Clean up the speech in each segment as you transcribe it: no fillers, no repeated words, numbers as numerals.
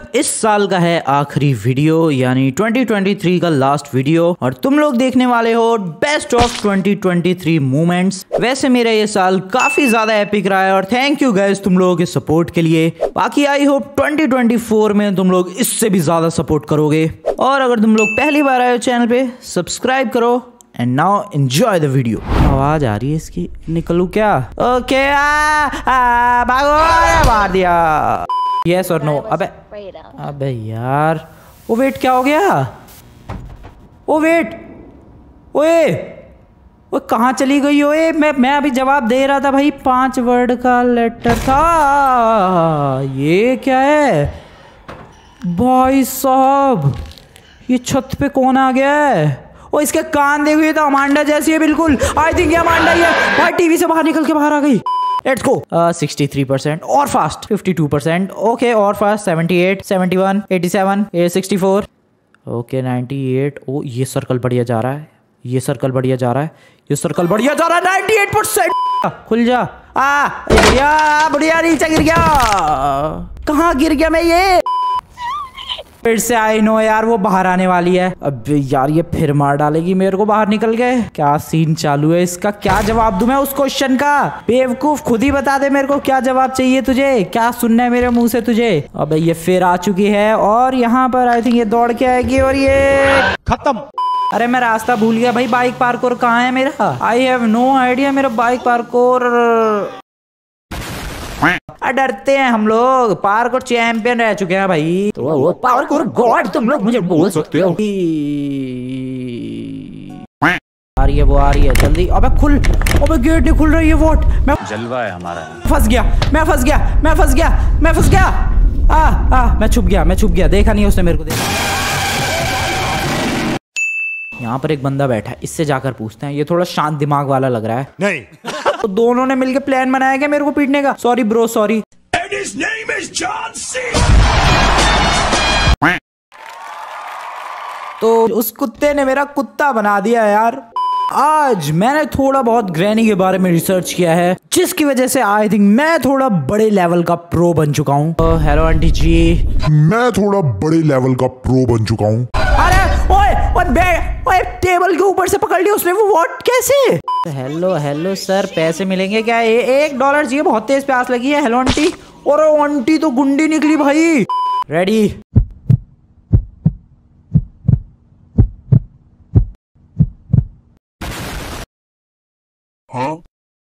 इस साल का है आखिरी वीडियो यानी 2023 का लास्ट वीडियो और तुम लोग देखने वाले हो बेस्ट ऑफ 2023 मोमेंट्स। वैसे मेरा ये साल काफी ज्यादा एपिक रहा है और थैंक यू गाइस तुम लोगों के सपोर्ट के लिए। बाकी आई होप 2024 में तुम लोग इससे भी ज्यादा सपोर्ट करोगे और अगर तुम लोग पहली बार आए हो चैनल पे सब्सक्राइब करो and now enjoy the video. आवाज आ रही है इसकी, निकलूं क्या? ओके भागो, मार दिया। यस और नो? अबे यार वो वेट क्या हो गया? ओ वेट, ओए वो कहाँ चली गई? ओए मैं अभी जवाब दे रहा था भाई, 5 वर्ड का लेटर था। ये क्या है भाई साहब? ये छत पे कौन आ गया है? ओ इसके कान देखो, ये तो अमांडा जैसी है बिल्कुल। आई थिंक ये अमांडा ही है भाई। टीवी से बाहर निकल के बाहर आ गई। Let's go. 63% और फास्ट 52%। ओके और फास्ट 78 71 87 64 ओके 98। ओ ये सर्कल बढ़िया जा रहा है, ये सर्कल बढ़िया जा रहा है, ये सर्कल बढ़िया जा रहा है। 98%। खुल जा। बढ़िया बढ़िया, नीचे गिर गया। कहाँ गिर गया मैं? ये फिर से आई नो यार वो बाहर आने वाली है। अब यार ये फिर मार डालेगी मेरे को। बाहर निकल गए। क्या सीन चालू है इसका? क्या जवाब दूं मैं उस क्वेश्चन का? बेवकूफ खुद ही बता दे मेरे को क्या जवाब चाहिए तुझे, क्या सुनना है मेरे मुंह से तुझे। अब ये फिर आ चुकी है और यहाँ पर आई थिंक ये दौड़ के आएगी और ये खत्म। अरे मैं रास्ता भूल गया भाई। बाइक पार्कोर कहाँ है मेरा? आई हैव नो आइडिया मेरा बाइक पार्कोर। डरते हैं हम लोग, पार्कोर चैंपियन रह चुके हैं भाई। तो वो पार्कोर गॉड तुम लोग मुझे बोल सकते हो। आ रही है वो, आ रही है जल्दी। अबे खुल, अबे गेट नहीं खुल रही है। वोट मैं जलवा है हमारा। फंस गया, मैं फंस गया, मैं फंस गया, मैं फंस गया। मैं छुप गया, मैं छुप गया। देखा नहीं उसने मेरे को। देखा यहाँ पर एक बंदा बैठा है, इससे जाकर पूछते हैं। ये थोड़ा शांत दिमाग वाला लग रहा है। नहीं तो दोनों ने मिलके प्लान बनाया क्या मेरे को पीटने का? Sorry bro sorry. तो उस कुत्ते ने मेरा कुत्ता बना दिया यार। आज मैंने थोड़ा बहुत ग्रैनी के बारे में रिसर्च किया है जिसकी वजह से आई थिंक मैं थोड़ा बड़े लेवल का प्रो बन चुका हूँ। Hello aunty ji. मैं थोड़ा बड़े लेवल का प्रो बन चुका हूँ। अरे ओए ओए टेबल के ऊपर से पकड़ लिया उसने वो वॉट कैसे? हेलो हेलो सर, पैसे मिलेंगे क्या? $1 चाहिए, बहुत तेज प्यास लगी है। Hello aunty. और आंटी तो गुंडी निकली भाई। रेडी? हाँ?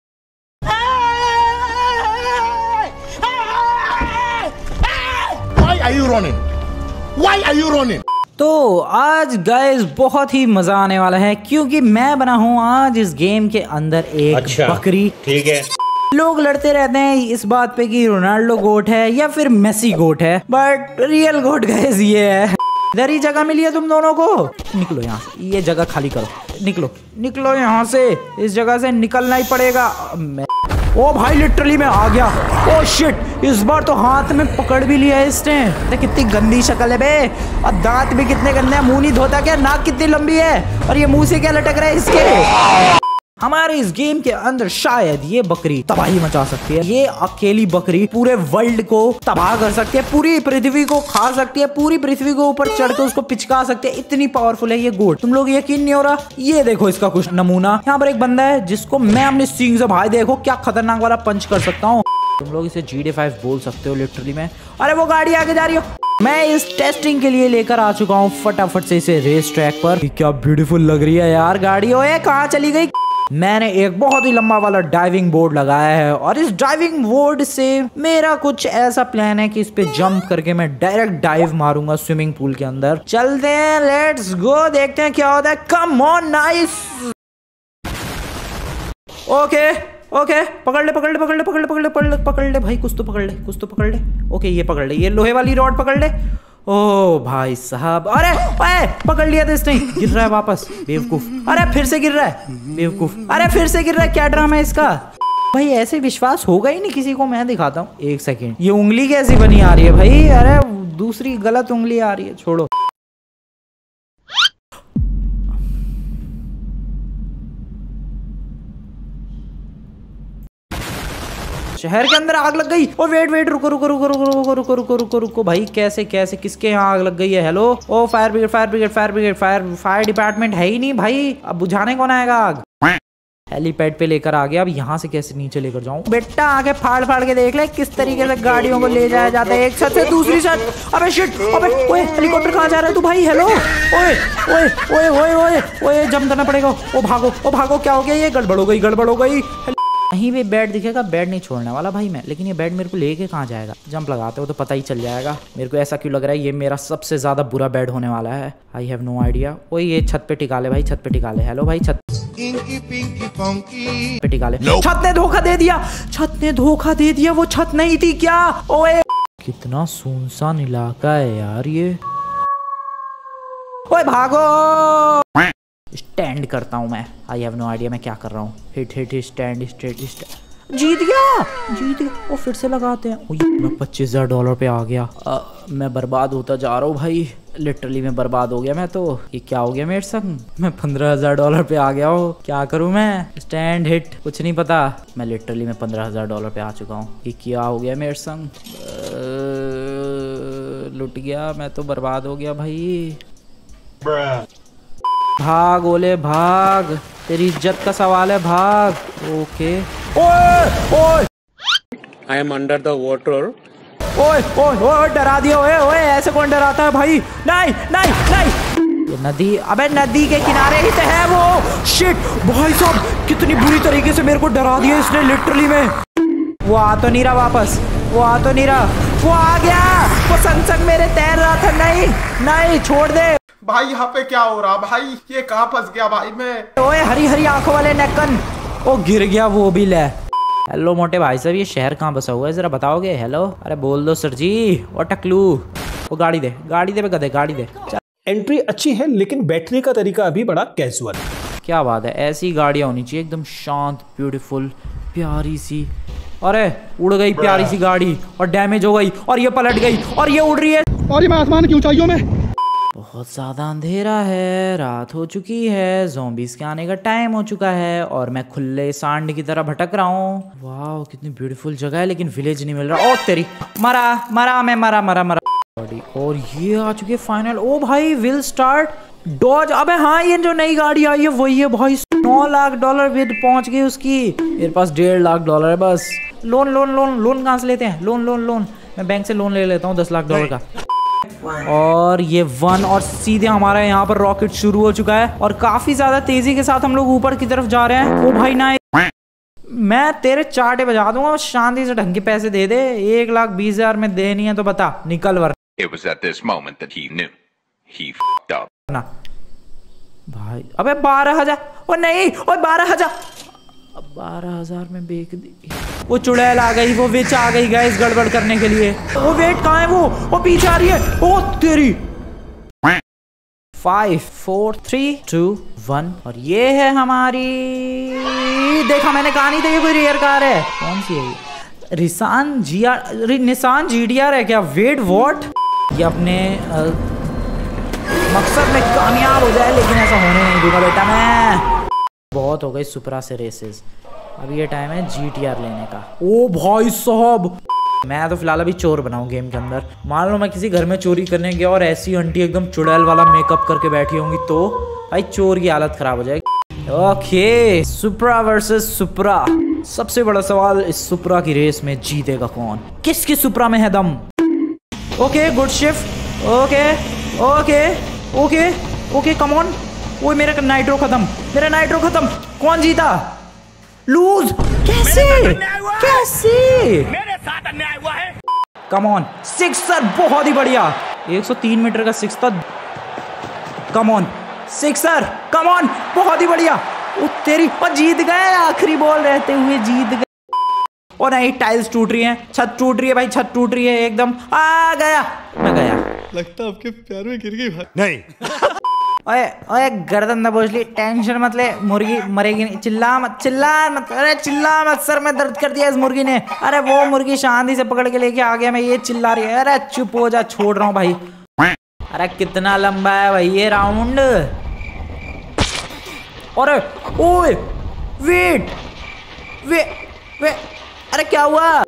Why are you running? Why are you running? तो आज गाइस बहुत ही मजा आने वाला है क्योंकि मैं बना हूँ आज इस गेम के अंदर एक बकरी। ठीक है। लोग लड़ते रहते हैं इस बात पे कि रोनाल्डो गोट है या फिर मेसी गोट है, बट रियल गोट गाइस ये है। इधर ही जगह मिली है तुम दोनों को। निकलो यहाँ से, ये जगह खाली करो। निकलो निकलो यहाँ से, इस जगह से निकलना ही पड़ेगा। ओ भाई लिटरली मैं आ गया। ओ शिट, इस बार तो हाथ में पकड़ भी लिया है इसने। कितनी गंदी शक्ल है बे, और दांत भी कितने गंदे हैं। मुंह नहीं धोता क्या? नाक कितनी लंबी है और ये मुंह से क्या लटक रहा है इसके? हमारे इस गेम के अंदर शायद ये बकरी तबाही मचा सकती है। ये अकेली बकरी पूरे वर्ल्ड को तबाह कर सकती है, पूरी पृथ्वी को खा सकती है, पूरी पृथ्वी को ऊपर चढ़ के उसको पिचका सकती है। इतनी पावरफुल है ये गोट। तुम लोग यकीन नहीं हो रहा? ये देखो इसका कुछ नमूना। यहाँ पर एक बंदा है जिसको मैं अपने सींग से, भाई देखो क्या खतरनाक वाला पंच कर सकता हूँ। तुम लोग इसे GD5 बोल सकते हो लिटरली में। अरे वो गाड़ी आगे जा रही हो। मैं इस टेस्टिंग के लिए लेकर आ चुका हूँ फटाफट से इसे रेस ट्रैक पर। क्या ब्यूटीफुल लग रही है यार गाड़ी। ओए कहाँ चली गई? मैंने एक बहुत ही लंबा वाला डाइविंग बोर्ड लगाया है और इस डाइविंग बोर्ड से मेरा कुछ ऐसा प्लान है कि इस पे जंप करके मैं डायरेक्ट डाइव मारूंगा स्विमिंग पूल के अंदर। चलते हैं, लेट्स गो, देखते हैं क्या होता है। Come on, nice. Okay okay, पकड़ ले पकड़ ले पकड़ ले पकड़ ले पकड़ ले पकड़ ले पकड़ ले भाई, कुछ तो पकड़ ले, कुछ तो पकड़ ले। ओके ये पकड़ ले, ये लोहे वाली रॉड पकड़ ले। ओ भाई साहब, अरे ओए पकड़ लिया था इसने। गिर रहा है वापस, बेवकूफ। अरे फिर से गिर रहा है, बेवकूफ। अरे फिर से गिर रहा है। क्या ड्रामा है इसका भाई? ऐसे विश्वास होगा ही नहीं किसी को। मैं दिखाता हूँ, एक सेकेंड। ये उंगली कैसी बनी आ रही है भाई? अरे दूसरी गलत उंगली आ रही है, छोड़ो। शहर के अंदर आग लग गई। ओ वेट वेट, रुको रुको रुको रुको रुको रुको रुको रुको रुको भाई, कैसे कैसे किसके यहाँ आग लग गई है? हेलो, ओ fire brigade fire brigade fire brigade fire department है ही नहीं भाई, अब बुझाने कौन आएगा आग? हेलीपैड पे लेकर आ गया, अब यहाँ से कैसे नीचे लेकर जाऊँ? बेटा आगे फाड़ फाड़ के देख ले किस तरीके से गाड़ियों को ले जाया जाता है, एक छत से दूसरी छत। अबे शिट, अबे ओए हेलीकॉप्टर कहाँ जा रहा है तू भाई? हेलो, ओए ओए ओए ओए ओए ओए, जंप करना पड़ेगा। ओ भागो, क्या हो गया? ये गड़बड़ हो गई। कहीं भी बेड दिखेगा, बेड नहीं छोड़ने वाला भाई मैं, लेकिन ये बेड मेरे को लेके कहाँ जाएगा? जंप लगाते हो तो पता ही चल जाएगा। मेरे को ऐसा क्यों लग रहा है ये मेरा सबसे ज्यादा बुरा बेड होने वाला है। I have no idea. ओए ये छत पे टिका ले भाई, छत पे टिका ले। हेलो भाई, छत पे टिका ले। छत ने धोखा दे दिया, वो छत नहीं थी क्या? ओए कितना सुनसान इलाका है यार ये। ओए भागो, स्टैंड करता हूँ मैं। आई हैव नो आइडिया मैं क्या कर रहा हूँ। Hit stand. जीत गया। वो फिर से लगाते हैं। मैं $25,000 पे आ गया। मैं बर्बाद होता जा रहा हूँ भाई, लिटरली मैं बर्बाद हो गया मैं तो। ये क्या हो गया मेरे संग? मैं $15,000 पे आ गया हूँ, क्या करूँ मैं? स्टैंड हिट, कुछ नहीं पता। मैं लिटरली मैं $15,000 पे आ चुका हूँ। ये क्या हो गया मेरे संग? लुट गया मैं तो, बर्बाद हो गया भाई। भाग ओले भाग, तेरी इज्जत का सवाल है, भाग। ओके। ओए I am under the water. ओए डरा दिया। ओए ऐसे कौन डराता है भाई? नहीं। नदी, अबे नदी के किनारे ही तो है वो। शिट भाई साहब, कितनी बुरी तरीके से मेरे को डरा दिया इसने लिटरली में। वो आ तो नहीं रहा वापस, वो आ गया। वो संग मेरे तैर रहा था। नहीं छोड़ दे भाई। यहाँ पे क्या हो रहा भाई? ये कहाँ फंस गया भाई मैं? ओए हरी आंखों वाले नेकन, ओ गिर गया वो भी। ले हेलो मोटे भाई साहब, ये शहर कहाँ बसा हुआ है जरा बताओगे? हेलो, अरे बोल दो सर जी। और टकलू, वो गाड़ी दे पे गधे, गाड़ी दे। एंट्री अच्छी है लेकिन बैठने का तरीका अभी बड़ा कैजुअल। क्या बात है, ऐसी गाड़ियाँ होनी चाहिए एकदम शांत, ब्यूटीफुल, प्यारी सी। अरे उड़ गई प्यारी सी गाड़ी और डैमेज हो गई, और ये पलट गई, और ये उड़ रही है, और ये मैं आसमान की ऊंचाइयों में। बहुत ज्यादा अंधेरा है, रात हो चुकी है, ज़ॉम्बीज़ के आने का टाइम हो चुका है, और मैं खुले सांड की तरह भटक रहा हूँ। वाह कितनी ब्यूटीफुल जगह है, लेकिन विलेज नहीं मिल रहा। ओ तेरी, मरा। और ये आ चुकी है फाइनल। ओ भाई विल स्टार्ट डॉज। अबे हाँ, ये जो नई गाड़ी आई है वही है भाई। $9 लाख विद पहुंच गई उसकी। मेरे पास $1.5 लाख है बस। लोन कहाँ से लेते हैं? लोन मैं बैंक से लोन ले लेता हूँ $10 लाख का। और ये 1 और सीधे हमारा यहाँ पर रॉकेट शुरू हो चुका है, और काफी ज्यादा तेजी के साथ हम लोग ऊपर की तरफ जा रहे हैं। ओ भाई ना, मैं तेरे चाटे बजा दूंगा, शांति से ढंग के पैसे दे दे। 1,20,000 में देनी है तो बता, निकल वरना। It was at this moment that he knew he f***ed up. भाई अबे 12,000, ओ नहीं, ओ 12,000, 12,000 में बेच दी। वो चुड़ैल आ गई, वो विच आ गई गाइस गड़बड़ करने के लिए। वो वेट कहाँ है? वो पीछे आ रही है। ओ तेरी। 5 4 3 2 1, और ये है हमारी। देखा मैंने कहा नहीं था ये कोई रेयर कार है। कौन सी है? निसान GTR है क्या? Wait what? ये अपने मकसद में कामयाब हो जाए, लेकिन ऐसा होने नहीं दूंगा बेटा मैं। बहुत हो गई सुपरा से रेसेस, अब ये टाइम है GTR लेने का। ओ भाई साहब, मैं तो फिलहाल अभी चोर बनाऊं गेम के अंदर। मान लो मैं किसी घर में चोरी करने गया और ऐसी आंटी एकदम चुड़ैल वाला मेकअप करके बैठी होंगी, तो भाई चोर की हालत खराब हो जाएगी। Okay, Supra versus Supra. सबसे बड़ा सवाल, इस सुपरा की रेस में जीतेगा कौन? किसकी सुपरा में है दम? Okay good shift. Okay come on. वो मेरा नाइट्रो खत्म। कौन जीता? लूज। कैसे? मेरे साथ अन्याय हुआ है। कम ऑन, सिक्सर, बहुत ही बढ़िया। 103 मीटर का सिक्स था। Come on sixer, come on, बहुत ही बढ़िया। ओ तेरी, और जीत गए, आखिरी बॉल रहते हुए जीत गए। और नहीं, टाइल्स टूट रही हैं, छत टूट रही है भाई, छत टूट रही है एकदम। आ गया, मैं गया। लगता आपके प्यार में गिर गई भाई। नहीं। ओए गर्दन दबोच ली, टेंशन मत ले, मुर्गी मरेगी नहीं। चिल्ला मत, अरे चिल्ला मत, सर में दर्द कर दिया इस मुर्गी ने। अरे वो मुर्गी शांति से पकड़ के लेके आ गया, मैं ये चिल्ला रही है। अरे चुप हो जा, छोड़ रहा हूँ भाई। अरे कितना लंबा है भाई ये राउंड। अरे ओए वेट, अरे क्या हुआ?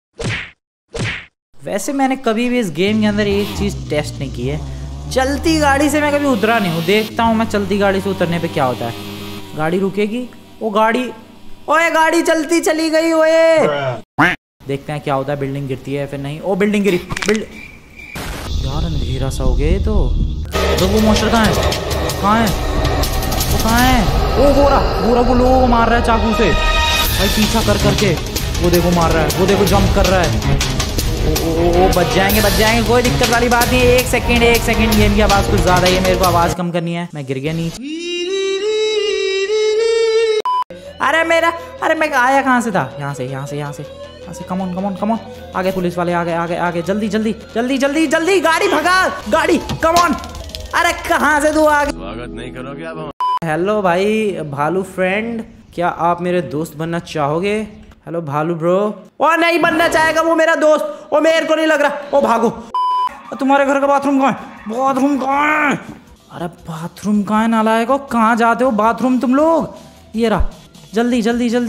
वैसे मैंने कभी भी इस गेम के अंदर एक चीज टेस्ट नहीं की है, चलती गाड़ी से मैं कभी उतरा नहीं हूँ। देखता हूँ मैं चलती गाड़ी से उतरने पे क्या होता है। गाड़ी रुकेगी, वो गाड़ी, ओए गाड़ी चलती चली गई ओए। देखते हैं क्या होता है, बिल्डिंग गिरती है फिर नहीं। ओ बिल्डिंग गिरी, यार अंधेरा सा हो गया ये तो वो मोस्टर कहाँ है? कहाँ है वो? कहाँ है? ओ गोरा को लोगों को मार रहा है चाकू से भाई, पीछा कर करके। वो देखो मार रहा है, वो देखो जंप कर रहा है। ओ बच जाएंगे, कोई दिक्कत वाली बात नहीं है। एक सेकंड, गेम की आवाज कुछ ज्यादा है, मेरे को आवाज कम करनी है। मैं गिर गया नीचे। अरे मैं आया कहाँ से था? यहाँ से। Come on. आगे पुलिस वाले, आगे जल्दी गाड़ी भगा, गाड़ी कम ऑन। अरे कहाँ से तू आगे? स्वागत नहीं करोगे अब? हेलो भाई भालू फ्रेंड, क्या आप मेरे दोस्त बनना चाहोगे? हेलो भालू ब्रो। ओ नहीं बनना चाहेगा वो मेरा दोस्त, ओ मेरे को नहीं लग रहा। ओ भागो। तुम्हारे घर का बाथरूम कहाँ है? अरे बाथरूम कहाँ है नालायको? कहाँ जाते हो बाथरूम तुम लोग? ये रहा, जल्दी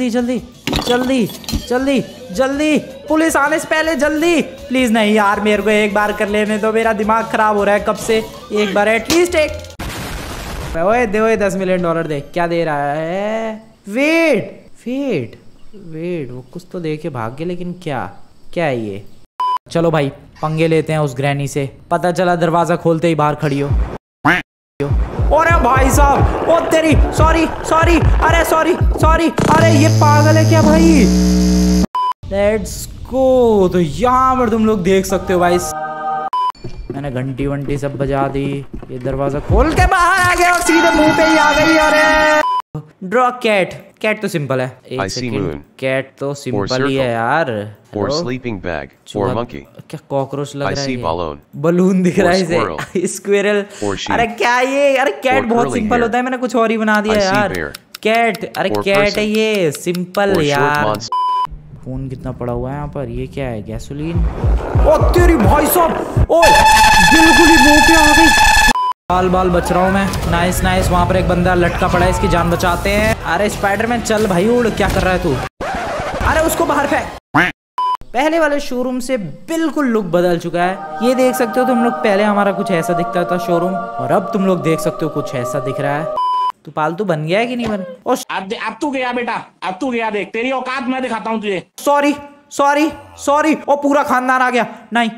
पुलिस आने से पहले जल्दी। प्लीज नहीं यार, मेरे को एक बार कर लेने दो, मेरा दिमाग खराब हो रहा है कब से। एक बार एटलीस्ट एक। ओए दे, ओए $10 मिलियन दे। क्या दे रहा है? वेट, वो कुछ तो दे के भाग गए, लेकिन क्या है ये? चलो भाई पंगे लेते हैं उस ग्रैनी से। पता चला दरवाजा खोलते ही बाहर खड़ी हो। अरे भाई साहब, ओ तेरी, सॉरी, अरे सॉरी, अरे ये पागल है क्या भाई? Let's go. तो यहाँ पर तुम लोग देख सकते हो भाई, मैंने घंटी वंटी सब बजा दी। ये दरवाजा खोल के बाहर आ गया और सीधे मुंह पे ही आ गई। अरे ड्रॉ कैट तो सिंपल है। एक सेकंड, कैट तो सिंपल ही है यार। Or sleeping bag, or monkey. क्या कॉकरोच लग रहा है? balloon. बलून दिख रहा है इसे। स्क्विरल। अरे क्या ये? अरे कैट बहुत सिंपल होता है, मैंने कुछ और ही बना दिया यार। कैट, अरे कैट है ये, सिंपल यार। खून कितना पड़ा हुआ है यहाँ पर? ये क्या है? गैसोलीन। ओ तेरी भाई साहब, ओए बिल्कुल ही मुंह पे आ गई। बाल बच रहा हूँ मैं। नाइस। वहाँ पर एक बंदा लटका पड़ा है, इसकी जान बचाते हैं। अरे स्पाइडरमैन चल भाई उड़, क्या कर रहा है तू? अरे उसको बाहर फेंक। पहले वाले शोरूम से बिल्कुल लुक बदल चुका है। ये देख सकते हो तुम लोग, पहले हमारा कुछ ऐसा दिखता था शोरूम, और अब तुम लोग देख सकते हो कुछ ऐसा दिख रहा है। तू पालतू बन गया है कि नहीं बन? अब तू गया बेटा, अब तू गया, देख तेरी औकात मैं दिखाता हूँ तुझे। सॉरी। ओ पूरा खानदान आ गया। नहीं।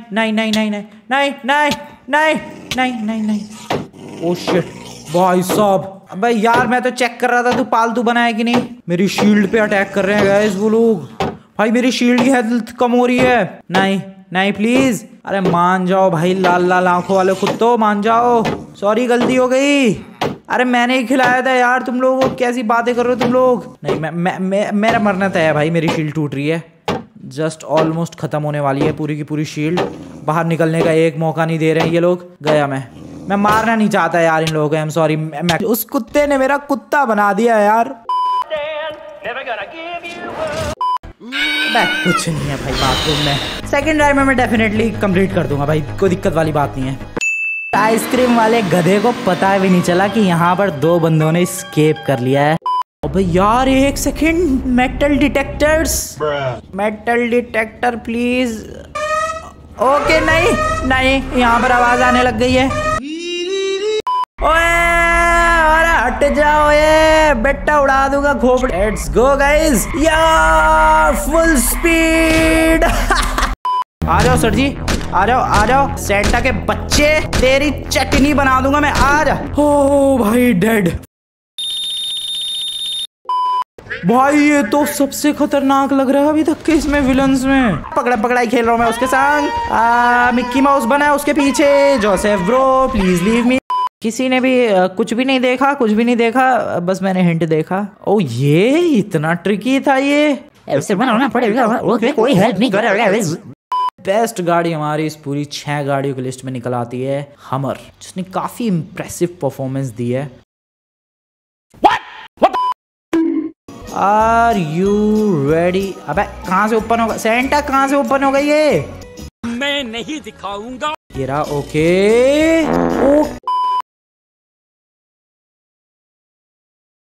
ओ शिट भाई साहब। अबे यार मैं तो चेक कर रहा था तू पालतू बना है कि नहीं। मेरी शील्ड पे अटैक कर रहे हैं गाइस वो लोग। भाई मेरी शील्ड की हेल्थ कम हो रही है। नहीं प्लीज। अरे मान जाओ भाई, लाल आंखों वाले कुत्तों, मान जाओ। सॉरी गलती हो गई। अरे मैंने ही खिलाया था यार तुम लोगों को, कैसी बातें कर रहे हो तुम लोग? नहीं मेरा मरना तय है भाई। मेरी शील्ड टूट रही है, जस्ट ऑलमोस्ट खत्म होने वाली है पूरी की पूरी शील्ड। बाहर निकलने का एक मौका नहीं दे रहे हैं ये लोग। गया मैं मारना नहीं चाहता यार इन लोगों को। I am sorry. उस कुत्ते ने मेरा कुत्ता बना दिया यार। कुछ नहीं है भाई बाथरूम में। सेकंड टाइम में मैं डेफिनेटली कंप्लीट कर दूंगा भाई, कोई दिक्कत वाली बात नहीं है। आइसक्रीम वाले गधे को पता भी नहीं चला कि यहाँ पर 2 बंदों ने स्केप कर लिया है। अबे यार एक second, metal detector please. Okay नहीं, यहाँ पर आवाज आने लग गई है। ओए अरे हट जाओ, ये बेटा उड़ा दूंगा खोपड़ी। लेट्स गो गाइस, यार फुल स्पीड। आ जाओ सर जी, आ जाओ सेंटा के बच्चे, तेरी चटनी बना दूंगा मैं। आ जा। ओ भाई डेड। भाई ये तो सबसे खतरनाक लग रहा है अभी तक के इसमें विलन्स में। पकड़ाई खेल रहा हूँ मैं उसके संग। मिक्की माउस बना है उसके पीछे। Joseph bro please leave me. किसी ने भी कुछ भी नहीं देखा, बस मैंने हिंट देखा। ओ ये इतना ट्रिकी था ये। ऐसे बनाना पड़ेगा, कोई हेल्प नहीं करेगा। बेस्ट गाड़ी हमारी इस पूरी 6 गाड़ियों की लिस्ट में निकल आती है हमर, जिसने काफी इम्प्रेसिव परफॉर्मेंस दी है। Are you ready? अबे कहाँ से ओपन होगा सेंटा? कहाँ से ओपन होगा ये? मैं नहीं दिखाऊंगा। ये रहा। ओके